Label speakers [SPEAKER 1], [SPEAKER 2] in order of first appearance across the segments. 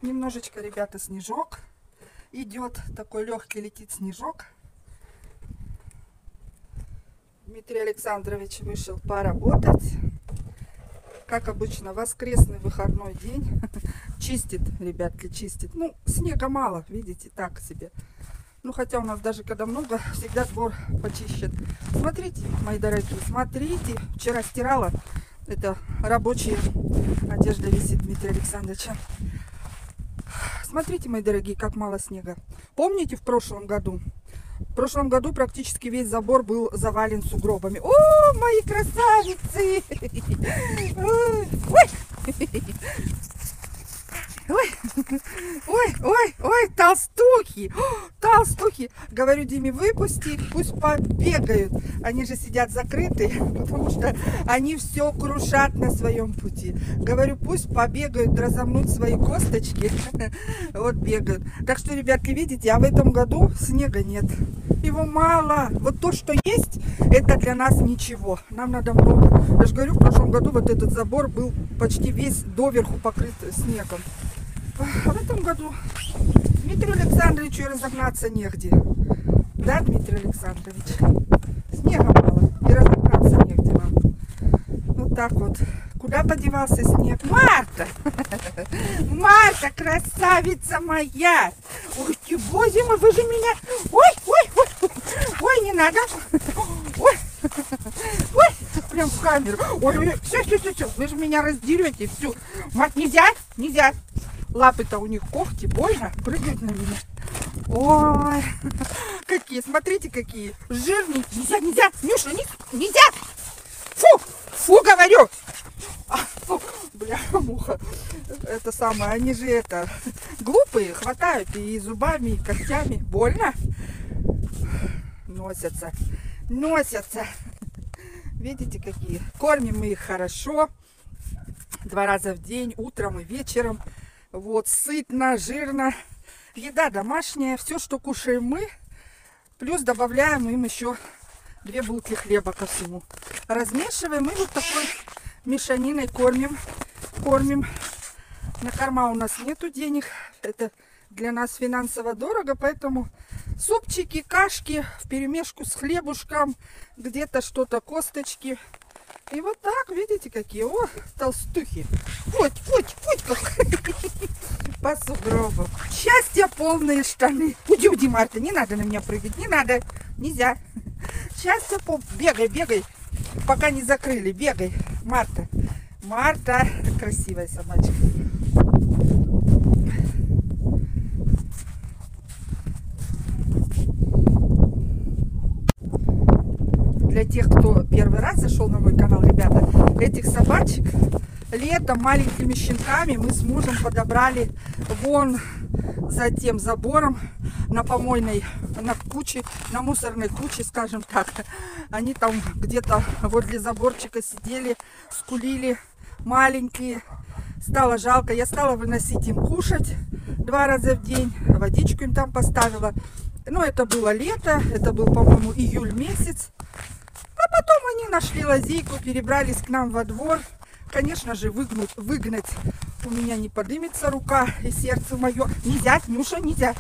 [SPEAKER 1] Немножечко, ребята, снежок идет. Такой легкий летит снежок. Дмитрий Александрович вышел поработать. Как обычно, воскресный выходной день. Чистит, ребятки, чистит. Ну, снега мало, видите, так себе. Ну, хотя у нас даже когда много, всегда двор почищет. Смотрите, мои дорогие, смотрите. Вчера стирала. Это рабочая одежда висит Дмитрия Александровича. Смотрите, мои дорогие, как мало снега. Помните в прошлом году? В прошлом году практически весь забор был завален сугробами. О, мои красавицы! Ой, толстухи! Толстухи! Говорю, Диме, выпусти, пусть побегают. Они же сидят закрытые, потому что они все крушат на своем пути. Говорю, пусть побегают, разомнут свои косточки. Вот бегают. Так что, ребятки, видите, а в этом году снега нет. Его мало. Вот то, что есть, это для нас ничего. Нам надо много. Я же говорю, в прошлом году вот этот забор был почти весь доверху покрыт снегом. А в этом году Дмитрию Александровичу и разогнаться негде. Да, Дмитрий Александрович? Снега мало. И разогнаться негде нам. Вот так вот. Куда подевался снег? Марта! Марта, красавица моя! Ой, боже мой, вы же меня... Ой, не надо! Ой, прям в камеру. Ой, все, вы же меня раздерете, все. Мать, нельзя. Лапы-то у них когти, больно, прыгают на меня. Ой, какие, смотрите, какие жирные. Нельзя, Нюша, нельзя. Фу, говорю. Фу, бля, муха. Это самое, они же это, глупые, хватают и зубами, и когтями. Больно? Носятся. Видите, какие? Кормим мы их хорошо. 2 раза в день, утром и вечером. Вот, сытно, жирно. Еда домашняя. Все, что кушаем мы. Плюс добавляем им еще 2 булки хлеба ко всему. Размешиваем и вот такой мешаниной кормим. На корма у нас нету денег. Это для нас финансово дорого, поэтому супчики, кашки вперемешку с хлебушком, где-то что-то, косточки. И вот так, видите, какие, о, толстухи. Вот как. По сугробам. Счастье, полные штаны. Уйди, Марта, не надо на меня прыгать, не надо, нельзя. Счастье, бегай, пока не закрыли, бегай. Марта, красивая собачка. Для тех, кто первый раз зашел на мой канал, ребята, этих собачек летом маленькими щенками мы с мужем подобрали вон за тем забором на помойной, на мусорной куче, скажем так. Они там где-то возле заборчика сидели, скулили, маленькие. Стало жалко, я стала выносить им кушать 2 раза в день, водичку им там поставила. Но это было лето, это был, по-моему, июль месяц. А потом они нашли лазейку, перебрались к нам во двор. Конечно же, выгнать у меня не подымется рука и сердце мое. Нельзя, Нюша, нельзя.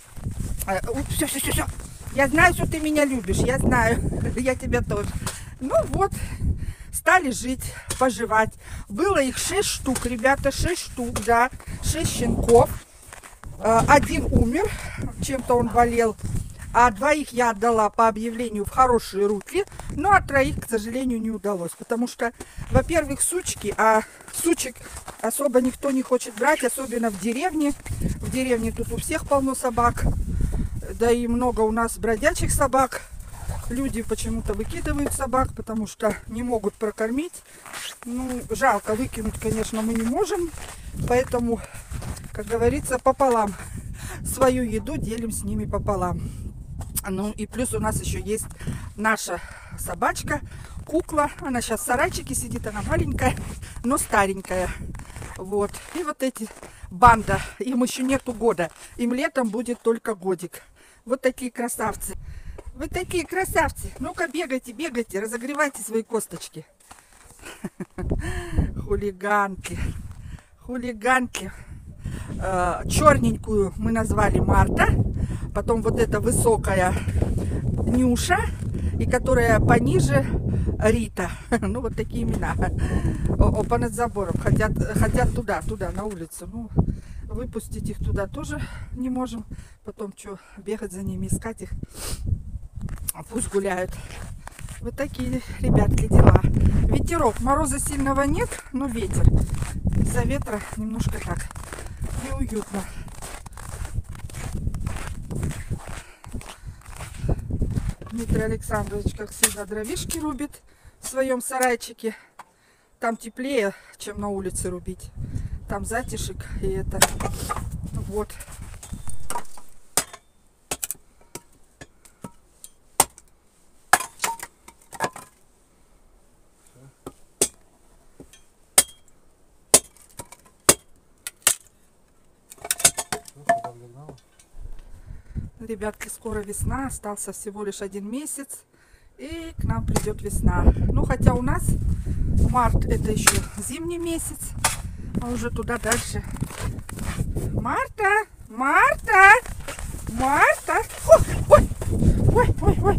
[SPEAKER 1] Все. Я знаю, что ты меня любишь, я знаю. Я тебя тоже. Ну вот, стали жить, поживать. Было их 6 штук, ребята, 6 штук, да. 6 щенков. 1 умер, чем-то он болел. А 2 я отдала по объявлению в хорошие руки. Ну, а 3, к сожалению, не удалось. Потому что, во-первых, сучки, а сучек особо никто не хочет брать, особенно в деревне. В деревне тут у всех полно собак. Да и много у нас бродячих собак. Люди почему-то выкидывают собак, потому что не могут прокормить. Ну, жалко, выкинуть, конечно, мы не можем. Поэтому, как говорится, пополам. Свою еду делим с ними пополам. Ну и плюс у нас еще есть наша собачка, кукла. Она сейчас в сарайчике сидит, она маленькая, но старенькая. Вот. И вот эти банда, им еще нету года. Им летом будет только годик. Вот такие красавцы. Вы такие красавцы. Ну-ка бегайте, разогревайте свои косточки. Хулиганки. черненькую мы назвали Марта. Потом вот эта высокая Нюша. И которая пониже Рита. Ну, вот такие имена. Понад забором. Хотят туда, на улицу. Ну, выпустить их туда тоже не можем. Потом что, бегать за ними, искать их. Пусть гуляют. Вот такие, ребятки, дела. Ветерок. Мороза сильного нет, но ветер. Из-за ветра немножко так неуютно. Дмитрий Александрович, как всегда, дровишки рубит в своем сарайчике. Там теплее, чем на улице рубить. Там затишек и это. Вот. Ребятки, скоро весна, остался всего лишь 1 месяц, и к нам придет весна. Ну, хотя у нас март это еще зимний месяц, а уже туда дальше. Марта! Марта! Марта! Ой, ой, ой, ой.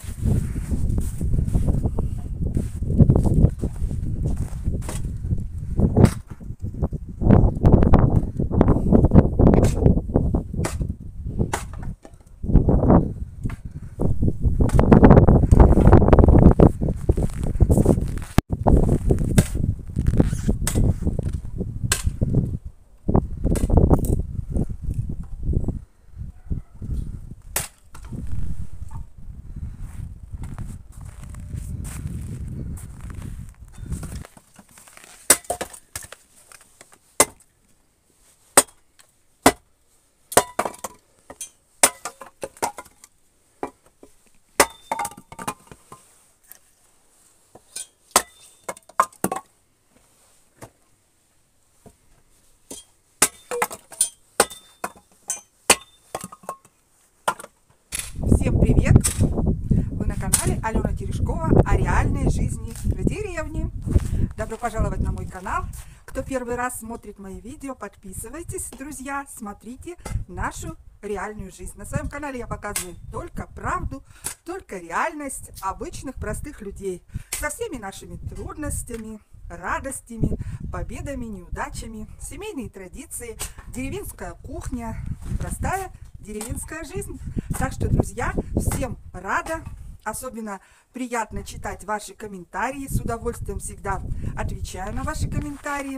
[SPEAKER 1] Всем привет! Вы на канале Алена Терешкова о реальной жизни в деревне. Добро пожаловать на мой канал. Кто первый раз смотрит мои видео, подписывайтесь, друзья, смотрите нашу реальную жизнь. На своем канале я показываю только правду, только реальность обычных простых людей со всеми нашими трудностями, радостями, победами, неудачами, семейные традиции, деревенская кухня, простая деревенская жизнь. Так что, друзья, всем рада. Особенно приятно читать ваши комментарии. С удовольствием всегда отвечаю на ваши комментарии.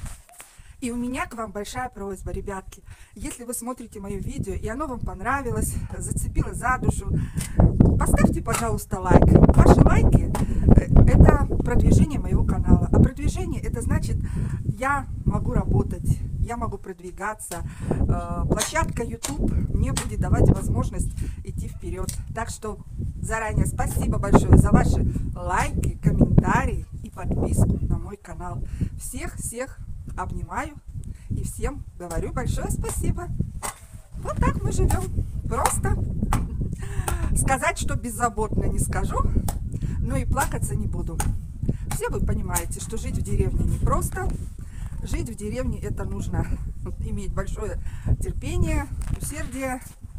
[SPEAKER 1] И у меня к вам большая просьба, ребятки. Если вы смотрите мое видео, и оно вам понравилось, зацепило за душу, поставьте, пожалуйста, лайк. Ваши лайки – это продвижение моего канала. А продвижение – это значит, я могу работать, я могу продвигаться. Площадка YouTube мне будет давать возможность идти вперед. Так что заранее спасибо большое за ваши лайки, комментарии и подписку на мой канал. Всех обнимаю и всем говорю большое спасибо. Вот так мы живем. Просто сказать, что беззаботно, не скажу, но и плакаться не буду. Все вы понимаете, что жить в деревне непросто. Жить в деревне это нужно иметь большое терпение, усердие.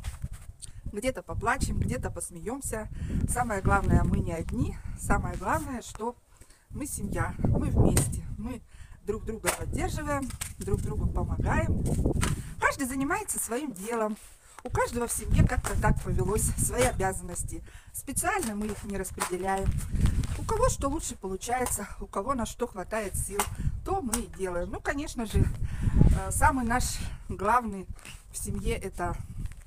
[SPEAKER 1] Где-то поплачем, где-то посмеемся. Самое главное, мы не одни. Самое главное, что мы семья, мы вместе, мы друг друга поддерживаем, друг другу помогаем. Каждый занимается своим делом. У каждого в семье как-то так повелось, свои обязанности. Специально мы их не распределяем. У кого что лучше получается, у кого на что хватает сил, то мы и делаем. Ну, конечно же, самый наш главный в семье – это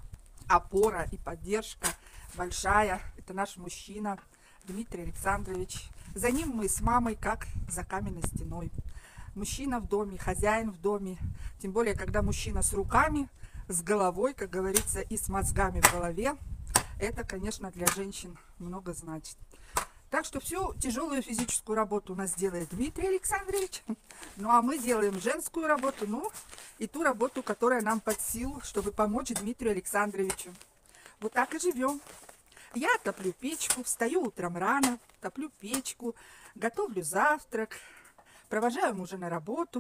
[SPEAKER 1] опора и поддержка большая. Это наш мужчина Дмитрий Александрович. За ним мы с мамой как за каменной стеной. Мужчина в доме, хозяин в доме. Тем более, когда мужчина с руками, с головой, как говорится, и с мозгами в голове. Это, конечно, для женщин много значит. Так что всю тяжелую физическую работу у нас делает Дмитрий Александрович. Ну, а мы делаем женскую работу, ну, и ту работу, которая нам под силу, чтобы помочь Дмитрию Александровичу. Вот так и живем. Я топлю печку, встаю утром рано, топлю печку, готовлю завтрак, провожаю мужа на работу.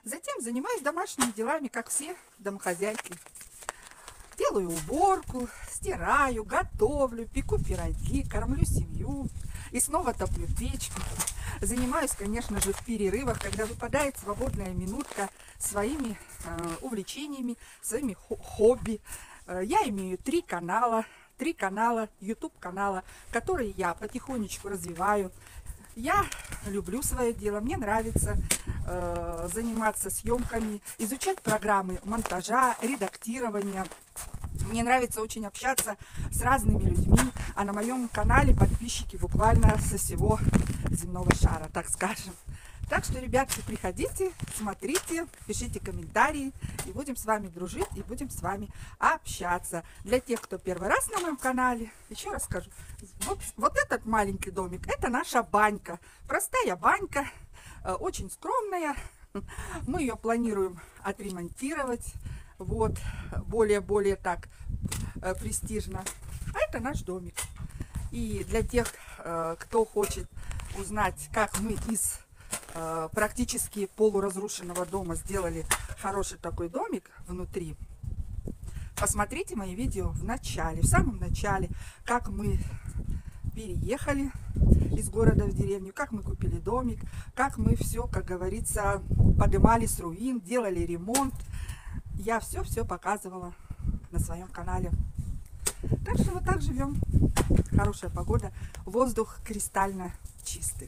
[SPEAKER 1] Затем занимаюсь домашними делами, как все домохозяйки. Делаю уборку, стираю, готовлю, пеку пироги, кормлю семью и снова топлю печку. Занимаюсь, конечно же, в перерывах, когда выпадает свободная минутка, своими увлечениями, своими хобби. Я имею три канала YouTube канала, которые я потихонечку развиваю. Я люблю свое дело, мне нравится заниматься съемками, изучать программы монтажа, редактирования. Мне нравится очень общаться с разными людьми, а на моем канале подписчики буквально со всего земного шара, так скажем. Так что, ребятки, приходите, смотрите, пишите комментарии, и будем с вами дружить, и будем с вами общаться. Для тех, кто первый раз на моем канале, еще раз скажу, вот этот маленький домик, это наша банька. Простая банька, очень скромная. Мы ее планируем отремонтировать, вот, более так престижно. А это наш домик. И для тех, кто хочет узнать, как мы из практически полуразрушенного дома сделали хороший такой домик внутри, посмотрите мои видео в начале, в самом начале, как мы переехали из города в деревню, как мы купили домик, как мы все, как говорится, поднимали с руин, делали ремонт. Я все показывала на своем канале. Так что вот так живем. Хорошая погода, воздух кристально чистый.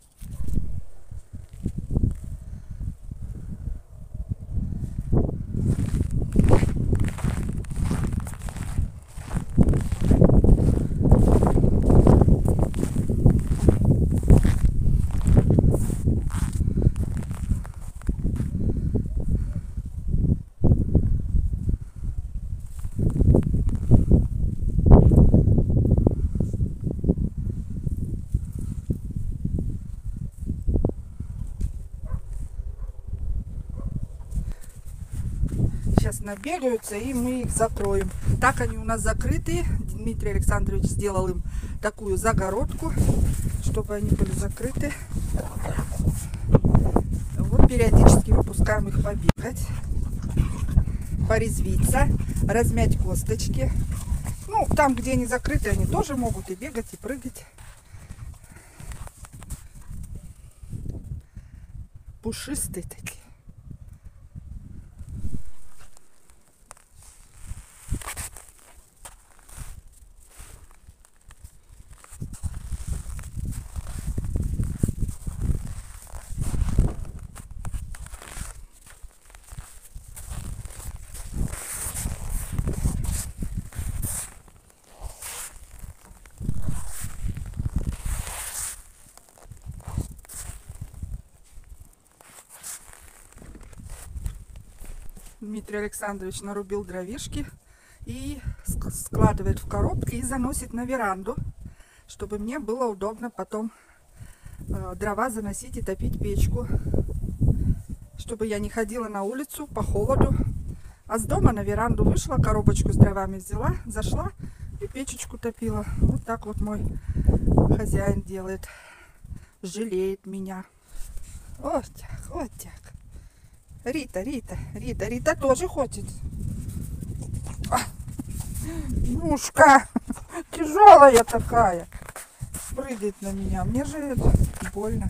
[SPEAKER 1] Сейчас набегаются, и мы их закроем. Так они у нас закрытые. Дмитрий Александрович сделал им такую загородку, чтобы они были закрыты. Вот периодически выпускаем их побегать, порезвиться, размять косточки. Ну, там, где они закрыты, они тоже могут и бегать, и прыгать. Пушистые такие. Дмитрий Александрович нарубил дровишки и складывает в коробки и заносит на веранду, чтобы мне было удобно потом дрова заносить и топить печку, чтобы я не ходила на улицу по холоду, а с дома на веранду вышла, коробочку с дровами взяла, зашла и печечку топила. Вот так вот мой хозяин делает, жалеет меня. Вот так, вот так. Рита тоже хочет. Нушка, тяжелая такая, прыгает на меня. Мне же это больно.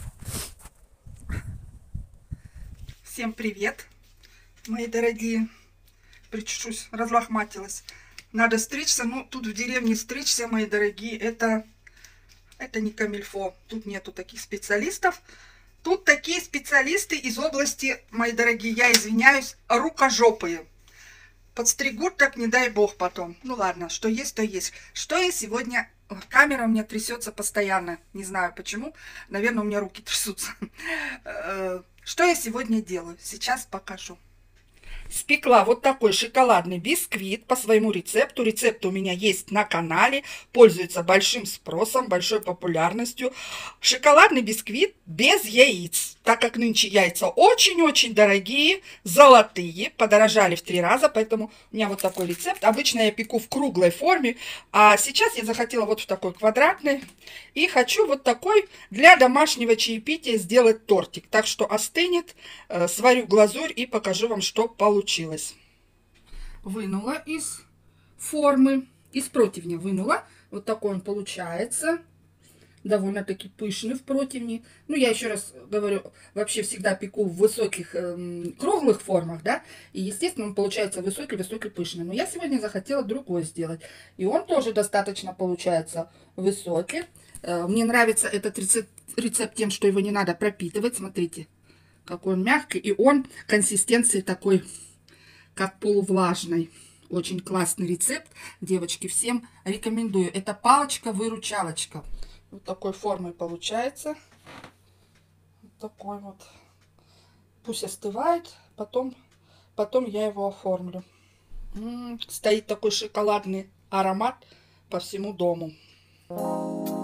[SPEAKER 1] Всем привет, мои дорогие. Причешусь, разлохматилась. Надо стричься. Ну, тут в деревне стричься, мои дорогие, это не камильфо. Тут нету таких специалистов. Тут такие специалисты из области, мои дорогие, я извиняюсь, рукожопые. Подстригут, так не дай бог потом. Ну ладно, что есть, то есть. Что я сегодня... Камера у меня трясется постоянно. Не знаю почему. Наверное, у меня руки трясутся. Что я сегодня делаю? Сейчас покажу. Спекла вот такой шоколадный бисквит по своему рецепту. Рецепт у меня есть на канале. Пользуется большим спросом, большой популярностью. Шоколадный бисквит без яиц. Так как нынче яйца очень-очень дорогие, золотые, подорожали в 3 раза, поэтому у меня вот такой рецепт. Обычно я пеку в круглой форме, а сейчас я захотела вот в такой квадратной. И хочу вот такой для домашнего чаепития сделать тортик. Так что остынет, сварю глазурь и покажу вам, что получилось. Вынула из формы, из противня вынула. Вот такой он получается. Довольно-таки пышный в противне. Ну, я еще раз говорю, вообще всегда пеку в высоких круглых формах, да, и, естественно, он получается высокий-высокий пышный. Но я сегодня захотела другой сделать, и он тоже достаточно получается высокий. Мне нравится этот рецепт тем, что его не надо пропитывать. Смотрите, какой он мягкий, и он консистенции такой, как полувлажной. Очень классный рецепт, девочки, всем рекомендую. Это палочка-выручалочка. Вот такой формой получается. Вот такой вот. Пусть остывает, потом я его оформлю. Стоит такой шоколадный аромат по всему дому.